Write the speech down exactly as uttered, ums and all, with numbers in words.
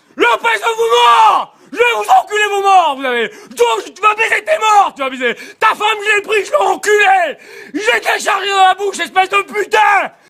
L'empêche de vous mort! Je vais vous enculer vos morts, vous avez... Donc, tu vas baiser tes morts, tu vas baiser... Ta femme, je l'ai pris, je l'ai enculé! J'ai déchargé dans la bouche, espèce de putain!